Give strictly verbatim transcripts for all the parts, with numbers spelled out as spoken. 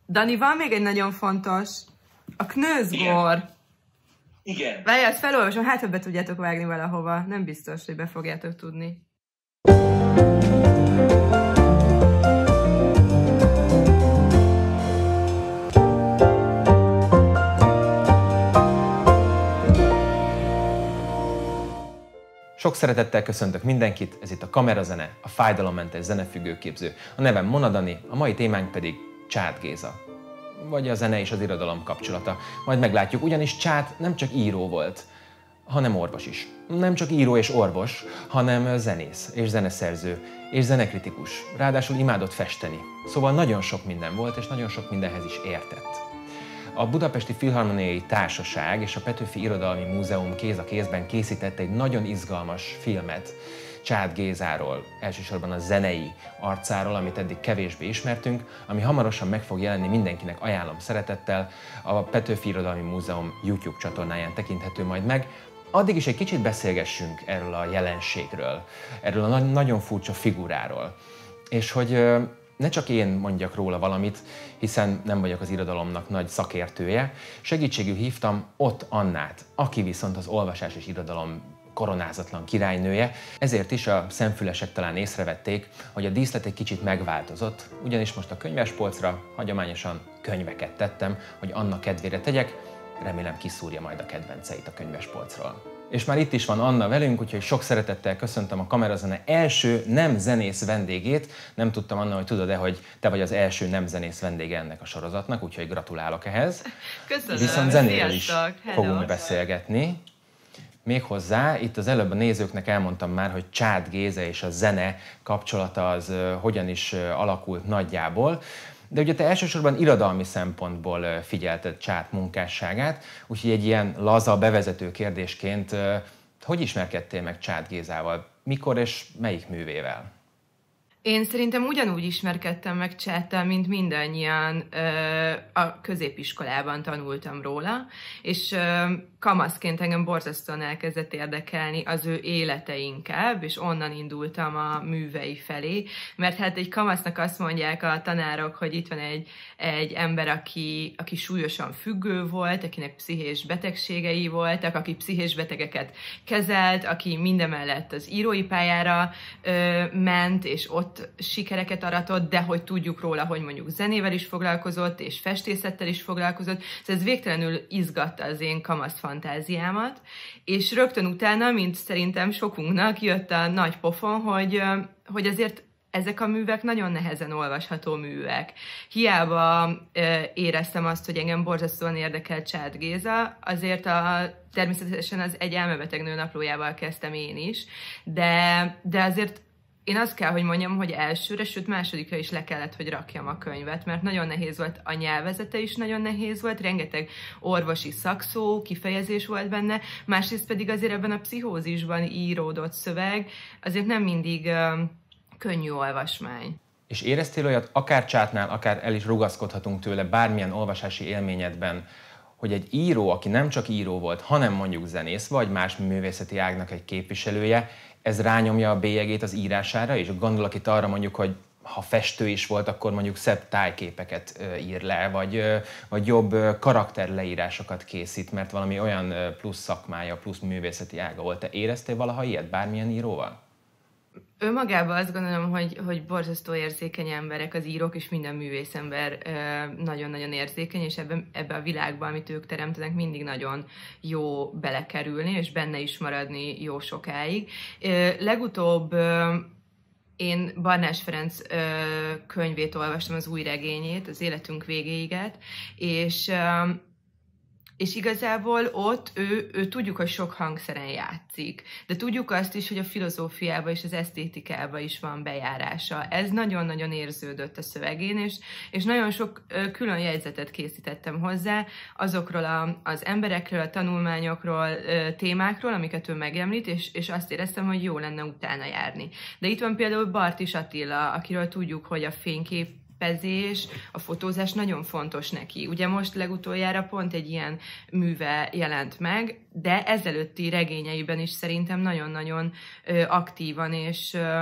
Dani, van még egy nagyon fontos, a knőzgor. Igen. Várj, ezt felolvasom, hát ha be tudjátok vágni valahova. Nem biztos, hogy be fogjátok tudni. Sok szeretettel köszöntök mindenkit, ez itt a Kamerazene, a fájdalommentes zenefüggőképző. A nevem Mona Dani, a mai témánk pedig Csád Géza. Vagy a zene és az irodalom kapcsolata. Majd meglátjuk, ugyanis Csád nem csak író volt, hanem orvos is. Nem csak író és orvos, hanem zenész és zeneszerző és zenekritikus. Ráadásul imádott festeni. Szóval nagyon sok minden volt, és nagyon sok mindenhez is értett. A Budapesti Filharmoniai Társaság és a Petőfi Irodalmi Múzeum kéz a kézben készített egy nagyon izgalmas filmet Csád Gézáról, elsősorban a zenei arcáról, amit eddig kevésbé ismertünk, ami hamarosan meg fog jelenni, mindenkinek ajánlom szeretettel, a Petőfi Irodalmi Múzeum YouTube csatornáján tekinthető majd meg. Addig is egy kicsit beszélgessünk erről a jelenségről, erről a nagyon furcsa figuráról, és hogy ne csak én mondjak róla valamit, hiszen nem vagyok az irodalomnak nagy szakértője, segítségül hívtam Ott Annát, aki viszont az olvasás és irodalom koronázatlan királynője, ezért is a szemfülesek talán észrevették, hogy a díszlet egy kicsit megváltozott, ugyanis most a könyvespolcra hagyományosan könyveket tettem, hogy Anna kedvére tegyek, remélem kiszúrja majd a kedvenceit a könyvespolcról. És már itt is van Anna velünk, úgyhogy sok szeretettel köszöntöm a Kamerazene első nem zenész vendégét. Nem tudtam, Anna, hogy tudod-e, hogy te vagy az első nem zenész vendége ennek a sorozatnak, úgyhogy gratulálok ehhez. Köszönöm, viszont zenéről is sziasztok, fogunk beszélgetni. Méghozzá, itt az előbb a nézőknek elmondtam már, hogy Csád Géza és a zene kapcsolata az uh, hogyan is uh, alakult nagyjából. De ugye te elsősorban irodalmi szempontból figyelted Csád munkásságát, úgyhogy egy ilyen laza bevezető kérdésként, hogy ismerkedtél meg Csád Gézával? Mikor és melyik művével? Én szerintem ugyanúgy ismerkedtem meg Csádtal, mint mindannyian ö, a középiskolában tanultam róla, és ö, kamaszként engem borzasztóan elkezdett érdekelni az ő élete inkább, és onnan indultam a művei felé, mert hát egy kamasznak azt mondják a tanárok, hogy itt van egy, egy ember, aki, aki súlyosan függő volt, akinek pszichés betegségei voltak, aki pszichés betegeket kezelt, aki mindemellett az írói pályára ö, ment, és ott sikereket aratott, de hogy tudjuk róla, hogy mondjuk zenével is foglalkozott, és festészettel is foglalkozott, szóval ez végtelenül izgatta az én kamasz fantáziámat, és rögtön utána, mint szerintem sokunknak, jött a nagy pofon, hogy, hogy azért ezek a művek nagyon nehezen olvasható művek. Hiába e, éreztem azt, hogy engem borzasztóan érdekel Csád Géza, azért a, természetesen az Egy elmebeteg nő naplójával kezdtem én is, de, de azért én azt kell, hogy mondjam, hogy elsőre, sőt másodikra is le kellett, hogy rakjam a könyvet, mert nagyon nehéz volt, a nyelvezete is nagyon nehéz volt, rengeteg orvosi szakszó, kifejezés volt benne, másrészt pedig azért ebben a pszichózisban íródott szöveg azért nem mindig uh, könnyű olvasmány. És éreztél olyat, akár Csádnál, akár el is rugaszkodhatunk tőle bármilyen olvasási élményedben, hogy egy író, aki nem csak író volt, hanem mondjuk zenész, vagy más művészeti ágnak egy képviselője, ez rányomja a bélyegét az írására, és gondolok itt arra mondjuk, hogy ha festő is volt, akkor mondjuk szebb tájképeket ír le, vagy, vagy jobb karakterleírásokat készít, mert valami olyan plusz szakmája, plusz művészeti ága volt. Te éreztél valaha ilyet bármilyen íróval? Önmagában azt gondolom, hogy, hogy borzasztó érzékeny emberek, az írók, és minden művészember nagyon-nagyon érzékeny, és ebbe, ebbe a világban, amit ők teremtenek, mindig nagyon jó belekerülni, és benne is maradni jó sokáig. Legutóbb én Barnás Ferenc könyvét olvastam, az új regényét, az Életünk végéiget, és És igazából ott ő, ő tudjuk, hogy sok hangszeren játszik, de tudjuk azt is, hogy a filozófiába és az esztétikába is van bejárása. Ez nagyon-nagyon érződött a szövegén, és, és nagyon sok ö, külön jegyzetet készítettem hozzá azokról a, az emberekről, a tanulmányokról, ö, témákról, amiket ő megemlít, és, és azt éreztem, hogy jó lenne utána járni. De itt van például Bartis Attila, akiről tudjuk, hogy a fénykép képezés, a fotózás nagyon fontos neki. Ugye most legutoljára pont egy ilyen műve jelent meg, de ezelőtti regényeiben is szerintem nagyon-nagyon aktívan és,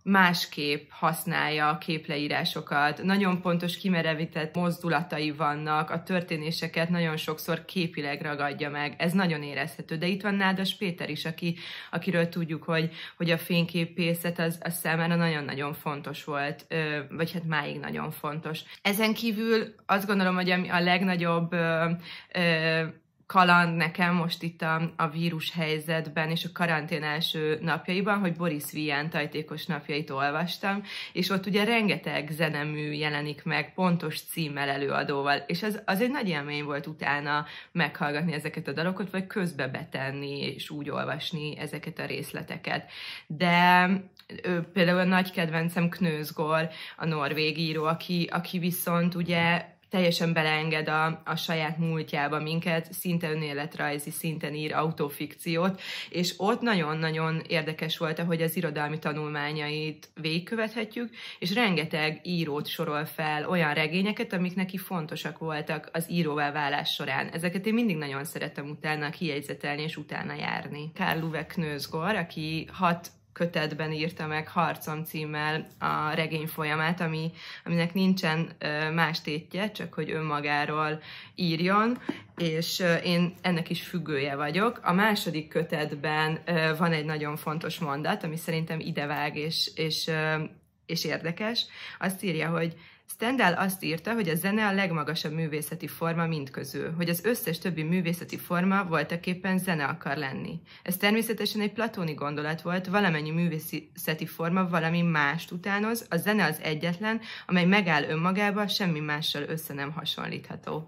másképp használja a képleírásokat, nagyon pontos kimerevített mozdulatai vannak, a történéseket nagyon sokszor képileg ragadja meg, ez nagyon érezhető. De itt van Nádas Péter is, aki, akiről tudjuk, hogy, hogy a fényképészet az, az számára nagyon-nagyon fontos volt, vagy hát máig nagyon fontos. Ezen kívül azt gondolom, hogy a legnagyobb ö, ö, kaland nekem most itt a, a vírus helyzetben és a karantén első napjaiban, hogy Boris Vian Tajtékos napjait olvastam, és ott ugye rengeteg zenemű jelenik meg, pontos címmel, előadóval, és az, az egy nagy élmény volt utána meghallgatni ezeket a dalokat, vagy közbe betenni, és úgy olvasni ezeket a részleteket. De ő, például a nagy kedvencem Knausgård, a norvég író, aki, aki viszont ugye teljesen beleenged a, a saját múltjába minket, szinte önéletrajzi szinten ír autofikciót, és ott nagyon-nagyon érdekes volt, hogy az irodalmi tanulmányait végigkövethetjük, és rengeteg írót sorol fel, olyan regényeket, amik neki fontosak voltak az íróvá válás során. Ezeket én mindig nagyon szeretem utána kijegyzetelni és utána járni. Karl Ove Knausgård, aki hat kötetben írta meg Harcom címmel a regény folyamát, ami, aminek nincsen ö, más tétje, csak hogy önmagáról írjon, és ö, én ennek is függője vagyok. A második kötetben ö, van egy nagyon fontos mondat, ami szerintem idevág és, és, ö, és érdekes. Azt írja, hogy Stendhal azt írta, hogy a zene a legmagasabb művészeti forma mindközül, hogy az összes többi művészeti forma voltaképpen zene akar lenni. Ez természetesen egy platóni gondolat volt, valamennyi művészeti forma valami mást utánoz, a zene az egyetlen, amely megáll önmagába, semmi mással össze nem hasonlítható.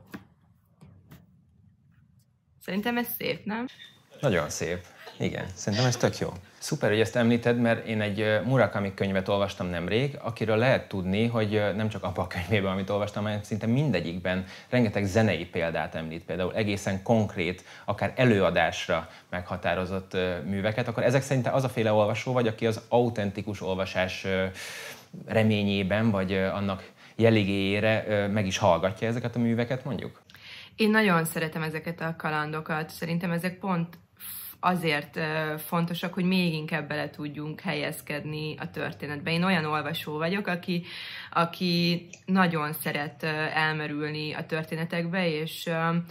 Szerintem ez szép, nem? Nagyon szép. Igen, szerintem ez tök jó. Szuper, hogy ezt említed, mert én egy Murakami könyvet olvastam nemrég, akiről lehet tudni, hogy nem csak abban a könyvében, amit olvastam, hanem szinte mindegyikben rengeteg zenei példát említ, például egészen konkrét, akár előadásra meghatározott műveket, akkor ezek szerint az a féle olvasó vagy, aki az autentikus olvasás reményében, vagy annak jeligéjére meg is hallgatja ezeket a műveket, mondjuk? Én nagyon szeretem ezeket a kalandokat, szerintem ezek pont azért fontosak, hogy még inkább bele tudjunk helyezkedni a történetbe. Én olyan olvasó vagyok, aki, aki nagyon szeret elmerülni a történetekbe, és,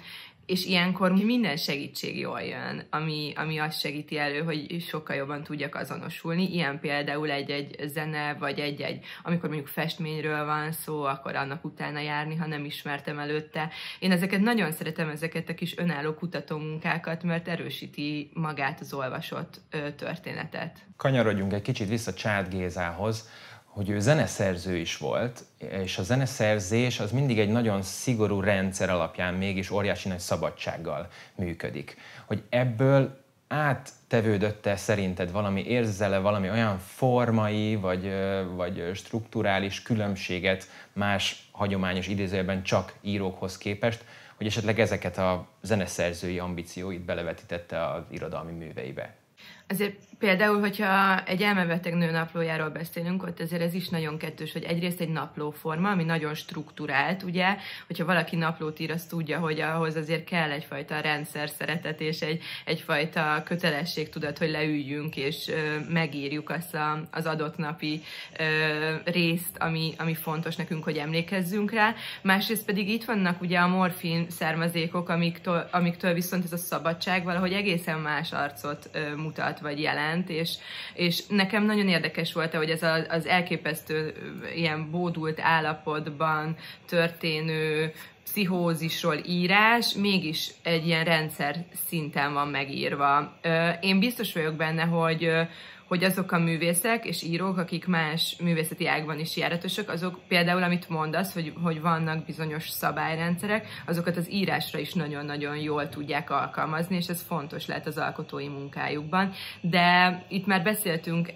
és ilyenkor minden segítség jól jön, ami, ami azt segíti elő, hogy sokkal jobban tudjak azonosulni. Ilyen például egy-egy zene, vagy egy-egy, amikor mondjuk festményről van szó, akkor annak utána járni, ha nem ismertem előtte. Én ezeket nagyon szeretem, ezeket a kis önálló kutatómunkákat, mert erősíti magát az olvasott ö, történetet. Kanyarodjunk egy kicsit vissza Csád Gézához, hogy ő zeneszerző is volt, és a zeneszerzés az mindig egy nagyon szigorú rendszer alapján mégis óriási nagy szabadsággal működik. Hogy ebből áttevődött-e szerinted valami érzele, valami olyan formai vagy, vagy strukturális különbséget más hagyományos idézőjelben csak írókhoz képest, hogy esetleg ezeket a zeneszerzői ambícióit belevetítette az irodalmi műveibe? Azért például, hogyha egy elmebeteg nő naplójáról beszélünk, ott azért ez is nagyon kettős, hogy egyrészt egy naplóforma, ami nagyon strukturált, ugye, hogyha valaki naplót ír, azt tudja, hogy ahhoz azért kell egyfajta rendszer szeretet és egy, egyfajta kötelességtudat, hogy leüljünk és ö, megírjuk azt a, az adott napi ö, részt, ami, ami fontos nekünk, hogy emlékezzünk rá. Másrészt pedig itt vannak ugye a morfin származékok, amiktől, amiktől viszont ez a szabadság valahogy egészen más arcot ö, mutat vagy jelent, és, és nekem nagyon érdekes volt, hogy ez a, az elképesztő ilyen bódult állapotban történő pszichózisról írás mégis egy ilyen rendszer szinten van megírva. Én biztos vagyok benne, hogy hogy azok a művészek és írók, akik más művészeti ágban is járatosak, azok például, amit mondasz, hogy, hogy vannak bizonyos szabályrendszerek, azokat az írásra is nagyon-nagyon jól tudják alkalmazni, és ez fontos lehet az alkotói munkájukban. De itt már beszéltünk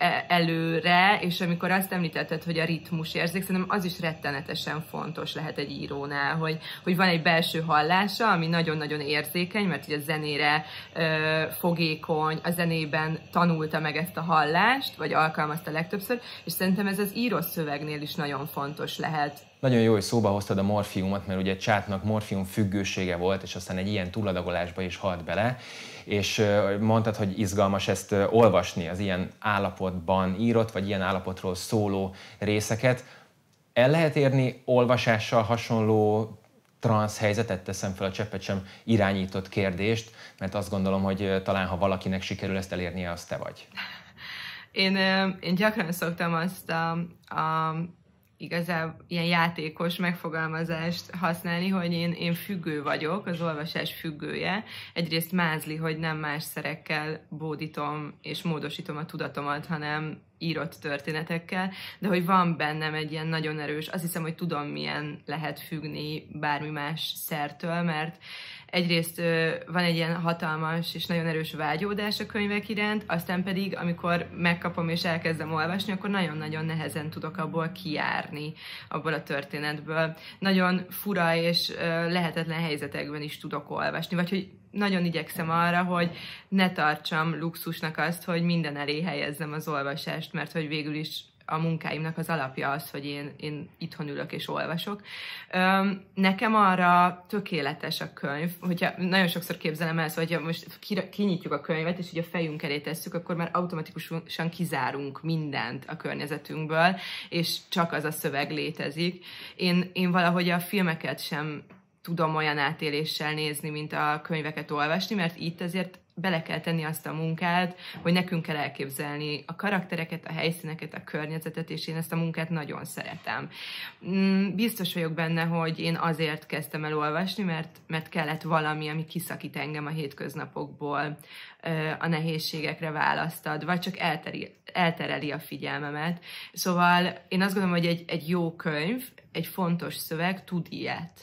előre, és amikor azt említetted, hogy a ritmus érzék, szerintem az is rettenetesen fontos lehet egy írónál, hogy, hogy van egy belső hallása, ami nagyon-nagyon érzékeny, mert ugye a zenére ö, fogékony, a zenében tanulta meg ezt a hallást, vagy alkalmazta legtöbbször, és szerintem ez az írott szövegnél is nagyon fontos lehet. Nagyon jó, hogy szóba hoztad a morfiumot, mert ugye Chadnak morfium függősége volt, és aztán egy ilyen túladagolásba is halt bele, és mondtad, hogy izgalmas ezt olvasni, az ilyen állapotban írott, vagy ilyen állapotról szóló részeket. El lehet érni olvasással hasonló transz helyzetet? Teszem fel a cseppet sem irányított kérdést, mert azt gondolom, hogy talán ha valakinek sikerül ezt elérnie, az te vagy. Én, én gyakran szoktam azt a, a igazából ilyen játékos megfogalmazást használni, hogy én, én függő vagyok, az olvasás függője. Egyrészt mázli, hogy nem más szerekkel bódítom és módosítom a tudatomat, hanem írott történetekkel, de hogy van bennem egy ilyen nagyon erős, azt hiszem, hogy tudom, milyen lehet függni bármi más szertől, mert egyrészt van egy ilyen hatalmas és nagyon erős vágyódás a könyvek iránt, aztán pedig, amikor megkapom és elkezdem olvasni, akkor nagyon-nagyon nehezen tudok abból kijárni, abból a történetből. Nagyon fura és lehetetlen helyzetekben is tudok olvasni, vagy hogy nagyon igyekszem arra, hogy ne tartsam luxusnak azt, hogy minden elé helyezzem az olvasást, mert hogy végül is a munkáimnak az alapja az, hogy én, én itthon ülök és olvasok. Nekem arra tökéletes a könyv, hogyha nagyon sokszor képzelem el, szóval, hogyha most kinyitjuk a könyvet, és így a fejünk elé tesszük, akkor már automatikusan kizárunk mindent a környezetünkből, és csak az a szöveg létezik. Én, én valahogy a filmeket sem tudom olyan átéléssel nézni, mint a könyveket olvasni, mert itt azért bele kell tenni azt a munkát, hogy nekünk kell elképzelni a karaktereket, a helyszíneket, a környezetet, és én ezt a munkát nagyon szeretem. Biztos vagyok benne, hogy én azért kezdtem el olvasni, mert, mert kellett valami, ami kiszakít engem a hétköznapokból, a nehézségekre választad, vagy csak elteri, eltereli a figyelmemet. Szóval én azt gondolom, hogy egy, egy jó könyv, egy fontos szöveg tud ilyet.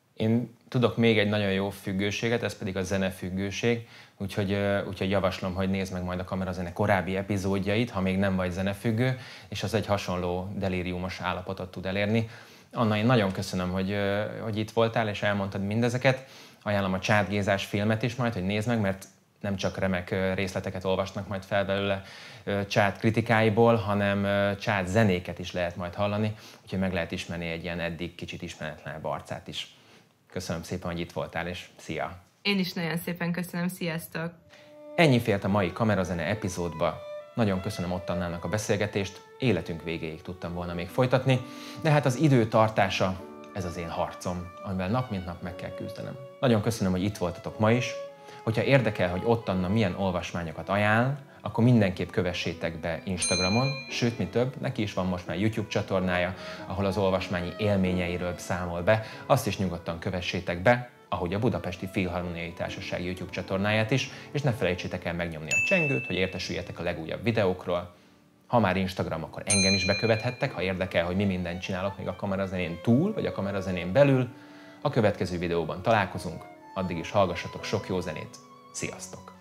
Én tudok még egy nagyon jó függőséget, ez pedig a zenefüggőség, úgyhogy, úgyhogy javaslom, hogy nézd meg majd a Kamerazene korábbi epizódjait, ha még nem vagy zenefüggő, és az egy hasonló delíriumos állapotot tud elérni. Anna, én nagyon köszönöm, hogy, hogy itt voltál, és elmondtad mindezeket. Ajánlom a Csád Gézás filmet is majd, hogy nézd meg, mert nem csak remek részleteket olvasnak majd fel belőle Csád kritikáiból, hanem Csád zenéket is lehet majd hallani, úgyhogy meg lehet ismerni egy ilyen eddig kicsit ismeretlenebb arcát is. Köszönöm szépen, hogy itt voltál, és szia! Én is nagyon szépen köszönöm, sziasztok! Ennyi fért a mai Kamerazene epizódba. Nagyon köszönöm Ott Annának a beszélgetést, életünk végéig tudtam volna még folytatni, de hát az idő tartása, ez az én harcom, amivel nap mint nap meg kell küzdenem. Nagyon köszönöm, hogy itt voltatok ma is. Hogyha érdekel, hogy Ott Anna milyen olvasmányokat ajánl, akkor mindenképp kövessétek be Instagramon, sőt, mi több, neki is van most már YouTube csatornája, ahol az olvasmányi élményeiről számol be, azt is nyugodtan kövessétek be, ahogy a Budapesti Filharmoniai Társaság YouTube csatornáját is, és ne felejtsétek el megnyomni a csengőt, hogy értesüljetek a legújabb videókról. Ha már Instagram, akkor engem is bekövethettek, ha érdekel, hogy mi mindent csinálok még a Kamerazenén túl, vagy a Kamerazenén belül. A következő videóban találkozunk, addig is hallgassatok sok jó zenét. Sziasztok!